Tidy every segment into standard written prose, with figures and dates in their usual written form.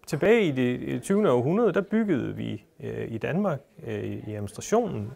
Tilbage i det 20. århundrede, der byggede vi i Danmark i administrationen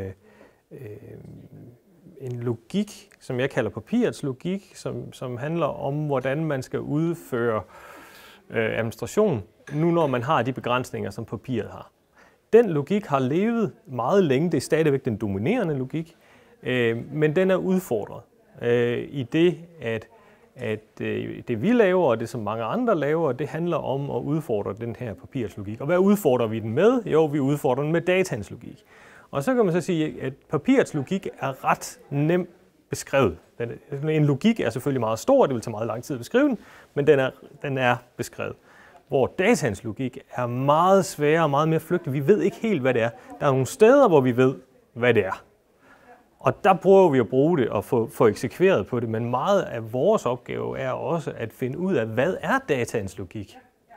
en logik, som jeg kalder papirets logik, som handler om, hvordan man skal udføre administration, nu når man har de begrænsninger, som papiret har. Den logik har levet meget længe, det er stadigvæk den dominerende logik, men den er udfordret i det, at det vi laver, og det som mange andre laver, det handler om at udfordre den her papirets logik. Og hvad udfordrer vi den med? Jo, vi udfordrer den med dataens logik. Og så kan man så sige, at papirets logik er ret nemt beskrevet. En logik er selvfølgelig meget stor, det vil tage meget lang tid at beskrive den, men den er beskrevet. Hvor dataens logik er meget sværere og meget mere flygtig. Vi ved ikke helt, hvad det er. Der er nogle steder, hvor vi ved, hvad det er. Og der prøver vi at bruge det og få eksekveret på det, men meget af vores opgave er også at finde ud af, hvad er dataens logik?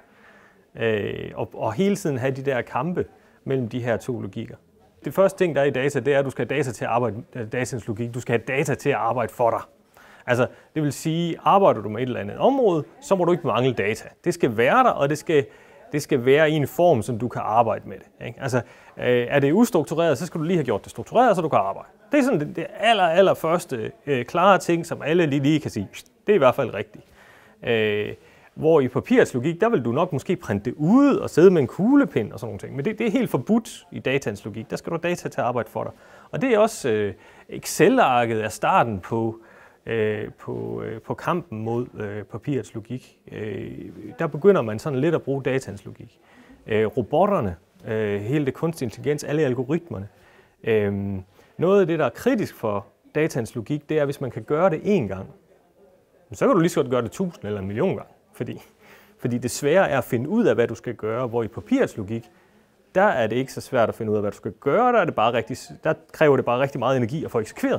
Og hele tiden have de der kampe mellem de her to logikker. Det første ting, der er i data, det er, at du skal have data til at arbejde dataens logik. Du skal have data til at arbejde for dig. Altså, det vil sige, arbejder du med et eller andet område, så må du ikke mangle data. Det skal være der, og det skal være i en form, som du kan arbejde med det. Ikke? Altså, er det ustruktureret, så skal du lige have gjort det struktureret, så du kan arbejde. Det er sådan det aller første klare ting, som alle lige kan sige, det er i hvert fald rigtigt. Hvor i papirets logik, der vil du nok måske printe det ud og sidde med en kuglepind og sådan nogle ting. Men det er helt forbudt i dataens logik. Der skal du have data til at arbejde for dig. Og det er også Excel-arket er starten på kampen mod papirets logik. Der begynder man sådan lidt at bruge dataens logik. Robotterne, hele det kunstig intelligens, alle algoritmerne. Noget af det, der er kritisk for dataens logik, det er, hvis man kan gøre det én gang, så kan du lige så godt gøre det 1000 eller 1 million gange. Fordi det svære er at finde ud af, hvad du skal gøre, hvor i papirets logik, der er det ikke så svært at finde ud af, hvad du skal gøre, der kræver det bare rigtig meget energi at få eksekveret.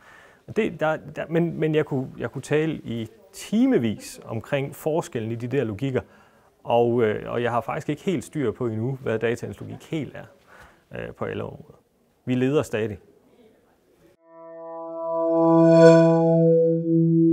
Men jeg kunne tale i timevis omkring forskellen i de der logikker, og jeg har faktisk ikke helt styr på endnu, hvad dataens logik helt er på alle områder. Vi leder stadig.